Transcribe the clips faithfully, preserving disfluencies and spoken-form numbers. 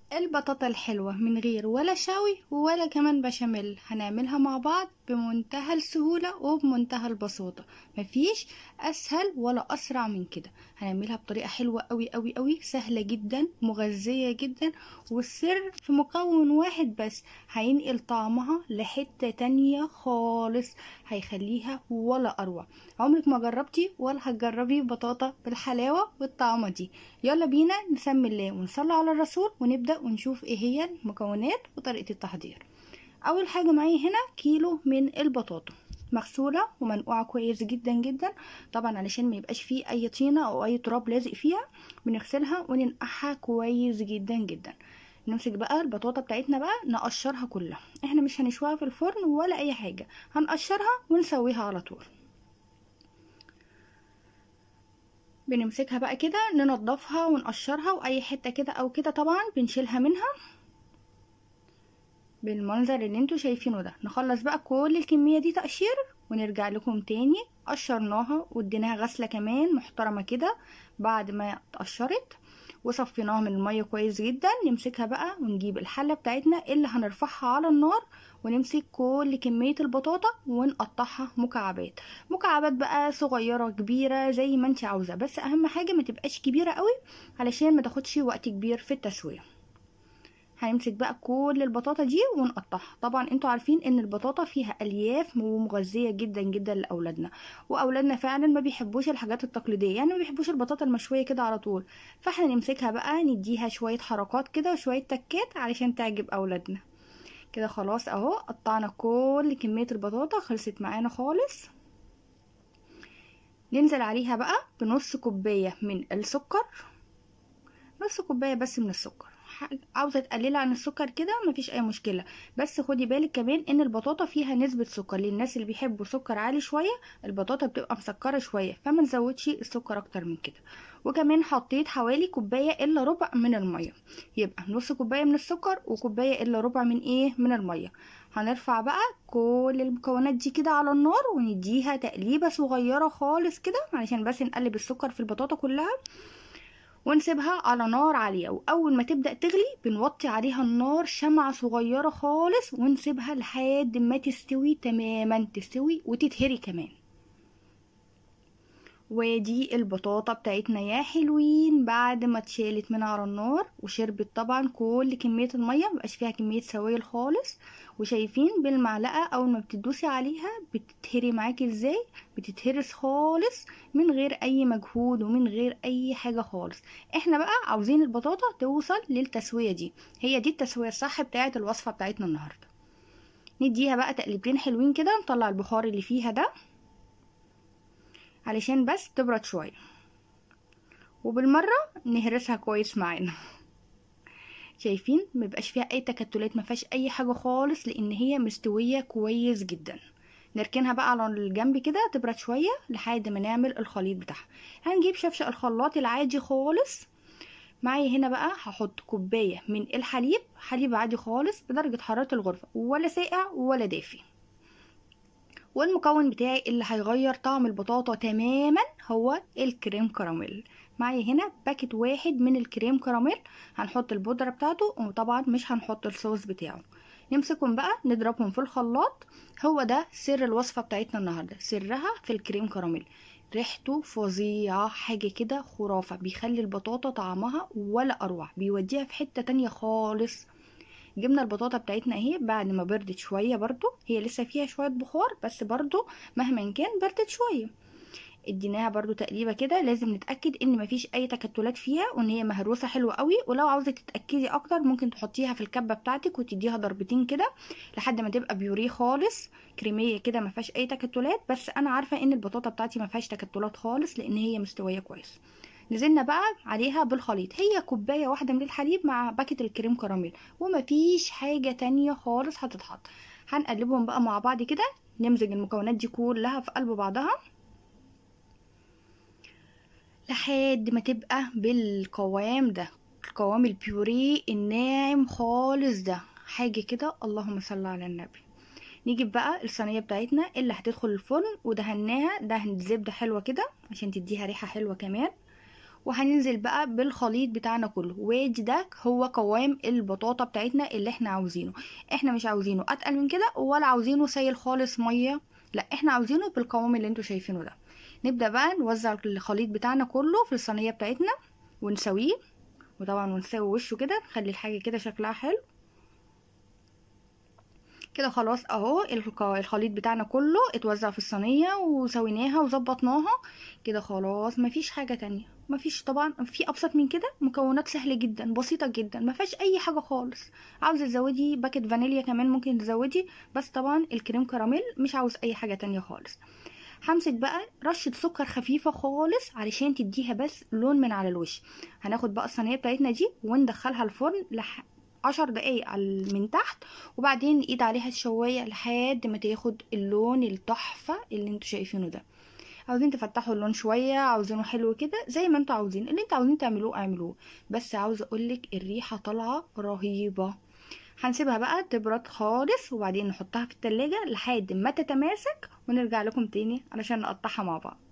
البطاطا الحلوة من غير ولا شوي ولا كمان بشاميل هنعملها مع بعض بمنتهى السهولة وبمنتهى البساطة. مفيش اسهل ولا اسرع من كده. هنعملها بطريقة حلوة قوي قوي قوي، سهلة جدا، مغذية جدا، والسر في مكون واحد بس هينقل طعمها لحتة تانية خالص، هيخليها ولا اروع. عمرك ما جربتي ولا هتجربي بطاطا بالحلاوة والطعمة دي. يلا بينا نسمي الله ونصلي على الرسول ونبدأ ونشوف ايه هي المكونات وطريقة التحضير. اول حاجة معايا هنا كيلو من البطاطا مغسولة ومنقوعة كويس جدا جدا، طبعا علشان ما يبقاش فيه اي طينة او اي تراب لازق فيها. بنغسلها وننقعها كويس جدا جدا. نمسك بقى البطاطا بتاعتنا بقى نقشرها كلها، احنا مش هنشويها في الفرن ولا اي حاجة، هنقشرها ونسويها على طول. بنمسكها بقى كده ننضفها ونقشرها، واي حتة كده او كده طبعا بنشيلها منها بالمنظر اللي انتوا شايفينه ده. نخلص بقى كل الكمية دي تقشير ونرجع لكم تاني. قشرناها واديناها غسلة كمان محترمة كده بعد ما اتقشرت وصفيناها من المية كويس جدا. نمسكها بقى ونجيب الحلة بتاعتنا اللي هنرفعها على النار، ونمسك كل كمية البطاطا ونقطعها مكعبات. مكعبات بقى صغيرة كبيرة زي ما انت عاوزة، بس اهم حاجة ما تبقاش كبيرة قوي علشان ما تاخدش وقت كبير في التسوية. هنمسك بقى كل البطاطا دي ونقطعها. طبعا انتوا عارفين ان البطاطا فيها الياف ومغذيه جدا جدا لاولادنا، واولادنا فعلا ما بيحبوش الحاجات التقليديه، يعني ما بيحبوش البطاطا المشويه كده على طول. فاحنا نمسكها بقى نديها شويه حركات كده وشويه تكات علشان تعجب اولادنا. كده خلاص اهو قطعنا كل كميه البطاطا، خلصت معانا خالص. ننزل عليها بقى بنص كوبايه من السكر، نص كوبايه بس من السكر. عاوزه تقللي عن السكر كده مفيش اي مشكله، بس خدي بالك كمان ان البطاطا فيها نسبه سكر. للناس اللي بيحبوا سكر عالي شويه البطاطا بتبقى مسكره شويه، فما نزودش السكر اكتر من كده. وكمان حطيت حوالي كوبايه الا ربع من الميه، يبقى نص كوبايه من السكر وكوبايه الا ربع من ايه من الميه. هنرفع بقى كل المكونات دي كده على النار ونديها تقليبه صغيره خالص كده علشان بس نقلب السكر في البطاطا كلها، ونسيبها على نار عالية. وأول ما تبدأ تغلي بنوطي عليها النار شمعة صغيرة خالص ونسيبها لحد ما تستوي تماما، تستوي وتتهري كمان. ودي البطاطا بتاعتنا يا حلوين بعد ما اتشالت من على النار وشربت طبعا كل كمية المية، مبقاش فيها كمية سوائل خالص. وشايفين بالمعلقة اول ما بتدوسي عليها بتتهري معاكي ازاي، بتتهرس خالص من غير اي مجهود ومن غير اي حاجة خالص. احنا بقى عاوزين البطاطا توصل للتسوية دي، هي دي التسوية الصح بتاعت الوصفة بتاعتنا النهاردة. نديها بقى تقليبتين حلوين كده، نطلع البخار اللي فيها ده علشان بس تبرد شوية، وبالمرة نهرسها كويس معانا. شايفين مبقاش فيها اي تكتلات، مفيهاش اي حاجة خالص لان هي مستوية كويس جدا. نركنها بقى على الجنب كده تبرد شوية لحد ما نعمل الخليط بتاعها. هنجيب شفشق الخلاط العادي خالص. معايا هنا بقى هحط كوباية من الحليب، حليب عادي خالص بدرجة حرارة الغرفة، ولا ساقع ولا دافي. والمكون بتاعي اللي هيغير طعم البطاطا تماما هو الكريم كراميل. معايا هنا باكت واحد من الكريم كراميل، هنحط البودرة بتاعته وطبعا مش هنحط الصوص بتاعه. نمسكهم بقى نضربهم في الخلاط. هو ده سر الوصفة بتاعتنا النهاردة، سرها في الكريم كراميل. ريحته فظيعة، حاجة كده خرافة، بيخلي البطاطا طعمها ولا اروع، بيوديها في حتة تانية خالص. جبنا البطاطا بتاعتنا اهي بعد ما بردت شويه، برضو هي لسه فيها شويه بخار بس برضو مهما كان بردت شويه. اديناها برضو تقليبه كده، لازم نتاكد ان مفيش اي تكتلات فيها وان هي مهروسه حلوه قوي. ولو عاوزه تتاكدي اكتر ممكن تحطيها في الكبه بتاعتك وتديها ضربتين كده لحد ما تبقى بيوريه خالص، كريميه كده ما فيهاش اي تكتلات. بس انا عارفه ان البطاطا بتاعتي ما فيهاش تكتلات خالص لان هي مستويه كويس. نزلنا بقى عليها بالخليط، هي كوبايه واحده من الحليب مع باكت الكريم كراميل ومفيش حاجه تانية خالص هتتحط. هنقلبهم بقى مع بعض كده، نمزج المكونات دي كلها في قلب بعضها لحد ما تبقى بالقوام ده، القوام البيوريه الناعم خالص ده، حاجه كده اللهم صل على النبي. نجيب بقى الصينيه بتاعتنا اللي هتدخل الفرن ودهناها دهن زبده حلوه كده عشان تديها ريحه حلوه كمان. وهننزل بقى بالخليط بتاعنا كله. وادي ده هو قوام البطاطا بتاعتنا اللي احنا عاوزينه. احنا مش عاوزينه اتقل من كده ولا عاوزينه سايل خالص ميه، لا احنا عاوزينه بالقوام اللي انتوا شايفينه ده. نبدأ بقى نوزع الخليط بتاعنا كله في الصينية بتاعتنا ونسويه، وطبعا ونسوي وشه كده نخلي الحاجة كده شكلها حلو كده. خلاص اهو الخليط بتاعنا كله اتوزع في الصينية وسويناها وظبطناها كده. خلاص مفيش حاجة تانية، مفيش طبعا في ابسط من كده. مكونات سهلة جدا بسيطة جدا، مفيهاش اي حاجة خالص. عاوزة تزودي باكت فانيليا كمان ممكن تزودي، بس طبعا الكريم كراميل مش عاوز اي حاجة تانية خالص. همسك بقى رشة سكر خفيفة خالص علشان تديها بس لون من على الوش. هناخد بقى الصينية بتاعتنا دي وندخلها الفرن لح عشر دقايق من تحت، وبعدين نقيد عليها الشواية لحد ما تاخد اللون التحفة اللي انتوا شايفينه ده. عاوزين تفتحوا اللون شوية، عاوزينه حلو كده زي ما انتوا عاوزين، اللي انتوا عاوزين تعملوه اعملوه. بس عاوزة اقولك الريحة طالعة رهيبة. هنسيبها بقى تبرد خالص وبعدين نحطها في التلاجة لحد ما تتماسك ونرجع لكم تاني علشان نقطعها مع بعض.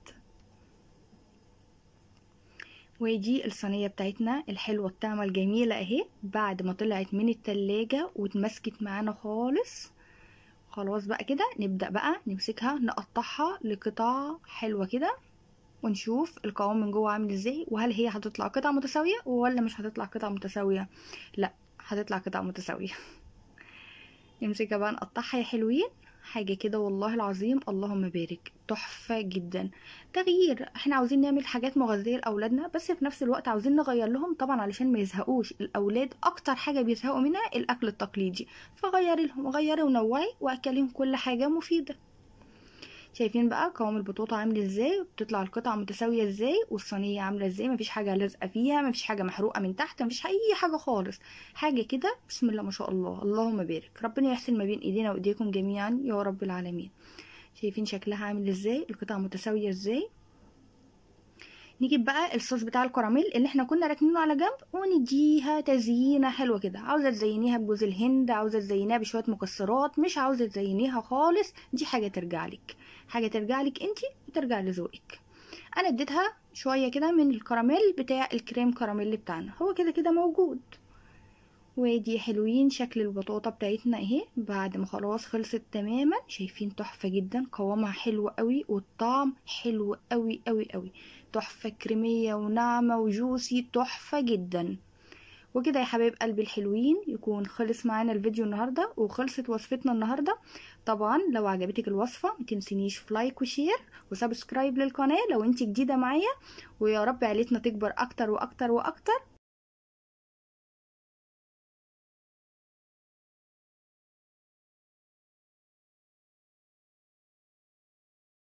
ودي الصينية بتاعتنا الحلوة الطعمة الجميلة اهي بعد ما طلعت من التلاجة واتمسكت معانا خالص. خلاص بقى كده نبدأ بقى نمسكها نقطعها لقطع حلوة كده ونشوف القوام من جوه عامل ازاي، وهل هي هتطلع قطع متساوية ولا مش هتطلع قطع متساوية. لا هتطلع قطع متساوية. نمسكها بقى نقطعها يا حلوين حاجة كده والله العظيم اللهم بارك تحفة جدا. تغيير، احنا عاوزين نعمل حاجات مغذية لأولادنا بس في نفس الوقت عاوزين نغير لهم طبعا علشان ما يزهقوش. الأولاد أكتر حاجة بيزهقوا منها الأكل التقليدي، فغيري لهم غيري ونوعي وأكلهم كل حاجة مفيدة. شايفين بقى قوام البطاطا عامل ازاي، بتطلع القطعة متساوية ازاي، والصينية عاملة ازاي، مفيش حاجة لازقة فيها، مفيش حاجة محروقة من تحت، مفيش اي حاجة خالص. حاجة كده بسم الله ما شاء الله اللهم بارك. ربنا يحسن ما بين ايدينا وايديكم جميعا يا رب العالمين. شايفين شكلها عامل ازاي، القطعة متساوية ازاي. نجيب بقى الصوص بتاع الكراميل اللي احنا كنا راكنينه على جنب ونديها تزيينه حلوه كده. عاوزه تزينيها بجوز الهند، عاوزه تزينيها بشويه مكسرات، مش عاوزه تزينيها خالص، دي حاجه ترجع لك، حاجه ترجع لك انتي وترجع لذوقك. انا اديتها شويه كده من الكراميل بتاع الكريم كراميل بتاعنا، هو كده كده موجود. ودي حلوين شكل البطاطا بتاعتنا اهي بعد ما خلاص خلصت تماما. شايفين تحفه جدا، قوامها حلو قوي والطعم حلو قوي قوي قوي، تحفه كريميه وناعمه وجوسي تحفه جدا. وكده يا حبايب قلبي الحلوين يكون خلص معانا الفيديو النهارده وخلصت وصفتنا النهارده. طبعا لو عجبتك الوصفه متنسينيش في لايك وشير وسبسكرايب للقناه لو انت جديده معايا، ويا رب عيلتنا تكبر اكتر واكتر واكتر.